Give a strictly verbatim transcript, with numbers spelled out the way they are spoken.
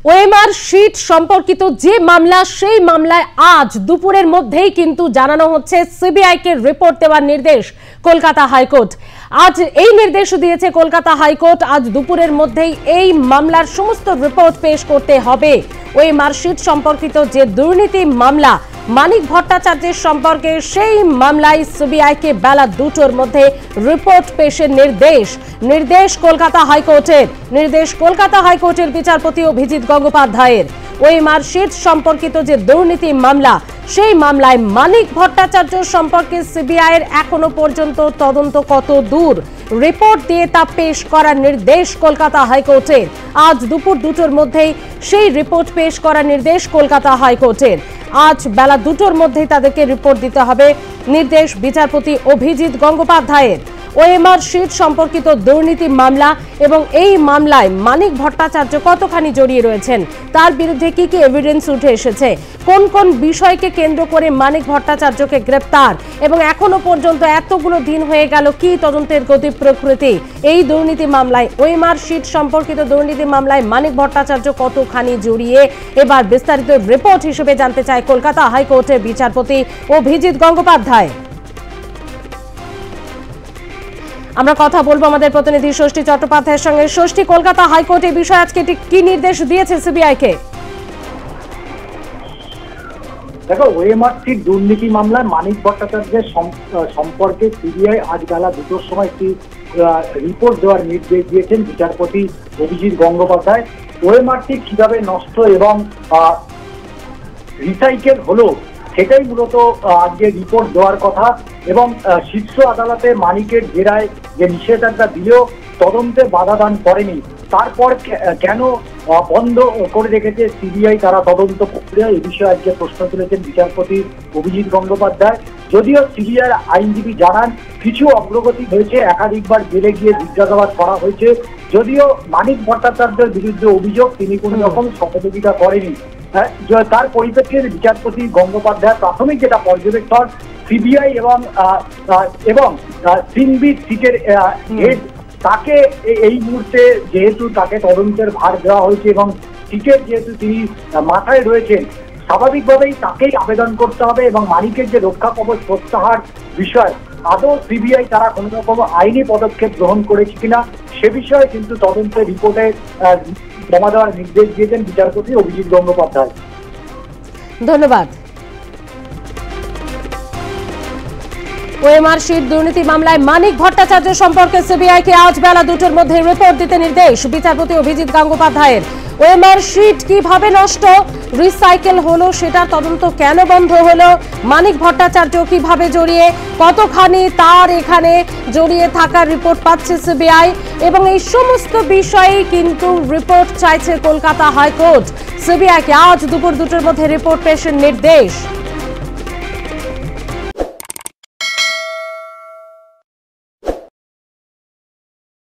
OMR sheet সম্পর্কিত যে মামলা সেই মামলায় আজ দুপুরের মধ্যেই কিন্তু জানানো হচ্ছে সিবিআই কে রিপোর্ট দেওয়ার নির্দেশ কলকাতা হাইকোর্ট। আজ এই নির্দেশ দিয়েছে কলকাতা হাইকোর্ট, আজ দুপুরের মধ্যেই এই মামলার সমস্ত রিপোর্ট পেশ করতে হবে। ওএমআর শীট সম্পর্কিত যে দুর্নীতি মামলা মানিক ভট্টাচার্যের সম্পর্কে সেই মামলায় সিবিআই কে বেলা দুটোর মধ্যে রিপোর্ট পেশের নির্দেশ নির্দেশ কলকাতা হাইকোর্টের নির্দেশ কলকাতা হাইকোর্টের বিচারপতি অভিজিৎ গঙ্গোপাধ্যায়ের। ওএমআর শীট সম্পর্কিত যে দুর্নীতি মামলা সেই মামলায় মানিক ভট্টাচার্য সম্পর্কে সিবিআই এর এখনো পর্যন্ত তদন্ত কত দূর, রিপোর্ট দিয়ে তা পেশ করার নির্দেশ কলকাতা হাইকোর্টের। আজ দুপুর দুটোর মধ্যেই সেই রিপোর্ট পেশ করার নির্দেশ কলকাতা হাইকোর্টের। আজ বেলা দুটোর মধ্যেই তাদেরকে রিপোর্ট দিতে হবে, নির্দেশ বিচারপতি অভিজিৎ গঙ্গোপাধ্যায়ের। ওএমআর শীট সম্পর্কিত দুর্নীতি মামলা এবং এই মামলায় মানিক ভট্টাচার্য কতখানি জড়িয়ে রয়েছেন, তার বিরুদ্ধে কি কি এভিডেন্স উঠে এসেছে, কোন কোন বিষয়কে কেন্দ্র করে মানিক ভট্টাচার্যকে গ্রেপ্তার, এবং এখনো পর্যন্ত এতগুলো দিন হয়ে গেল কি তদন্তের গতি প্রকৃতি এই দুর্নীতি মামলায়, ওএমআর শীট সম্পর্কিত দুর্নীতি মামলায় মানিক ভট্টাচার্য কতখানি জড়িয়ে, এবার বিস্তারিত রিপোর্ট হিসেবে জানতে চায় কলকাতা হাইকোর্টের বিচারপতি অভিজিৎ গঙ্গোপাধ্যায়। আমরা কথা বলবো আমাদের প্রতিনিধি ষষ্ঠী চট্টোপাধ্যায়ের সঙ্গে। ষষ্ঠী, কলকাতা হাইকোর্ট এই বিষয়ে আজকে কি নির্দেশ দিয়েছে সিবিআই কে? দেখো, ওএমআর শীট দুর্নীতি মামলায় মানিক ভট্টাচার্যের সম্পর্কে সিবিআই আজ বেলা দুটোর সময় একটি রিপোর্ট দেওয়ার নির্দেশ দিয়েছেন বিচারপতি অভিজিৎ গঙ্গোপাধ্যায়। ওএমআর শীট কিভাবে নষ্ট এবং রিসাইকেল হলো সেটাই মূলত আজকে রিপোর্ট দেওয়ার কথা, এবং শীর্ষ আদালতে মানিকের জেরায় যে নিষেধাজ্ঞা দিলেও তদন্তে বাধা দান করেনি, তারপর কেন বন্ধ করে রেখেছে সিবিআই তারা তদন্ত প্রক্রিয়া, এই বিষয়ে আজকে প্রশ্ন তুলেছেন বিচারপতি অভিজিৎ গঙ্গোপাধ্যায়। যদিও সিবিআই আইনজীবী জানান কিছু অগ্রগতি হয়েছে, একাধিকবার জেলে গিয়ে জিজ্ঞাসাবাদ করা হয়েছে, যদিও মানিক ভট্টাচার্যের বিরুদ্ধে অভিযোগ তিনি কোনো রকম সহযোগিতা করেনি। তার পরিপ্রেক্ষিতে বিচারপতি গঙ্গোপাধ্যায় প্রাথমিক যেটা পর্যবেক্ষণ, সিবিআই এবং এবং সিনবির সিটের হেড তাকে এই মুহূর্তে যেহেতু তাকে তদন্তের ভার দেওয়া হয়েছে এবং সিটের যেহেতু তিনি মাথায় রয়েছেন, স্বাভাবিকভাবেই তাকেই আবেদন করতে হবে, এবং মানিকের যে রক্ষা কবচ প্রত্যাহার বিষয় আদৌ সিবিআই তারা কোনো রকম আইনি পদক্ষেপ গ্রহণ করেছে কিনা সে বিষয়ে কিন্তু তদন্তের রিপোর্টে জমা দেওয়ার নির্দেশ দিয়েছেন বিচারপতি অভিজিৎ গঙ্গোপাধ্যায়। ধন্যবাদ। ওএমআর শীট দুর্নীতি মামলায় মানিক ভট্টাচার্য সম্পর্কে সিবিআই কে আজ বেলা দুটোর মধ্যে রিপোর্ট দিতে নির্দেশ বিচারপতি অভিজিৎ গঙ্গোপাধ্যায়ের। ওএমআর শীট কিভাবে নষ্ট, রিসাইকেল হলো, সেটা তদন্ত কেন বন্ধ হলো, মানিক ভট্টাচার্য কিভাবে জড়িয়ে, কতখানি তার এখানে জড়িয়ে থাকার রিপোর্ট পাচ্ছে সিবিআই, এবং এই সমস্ত বিষয়ে কিন্তু রিপোর্ট চাইছে কলকাতা হাইকোর্ট। সিবিআই কে আজ দুপুর দুটোর মধ্যে রিপোর্ট পেশের নির্দেশ।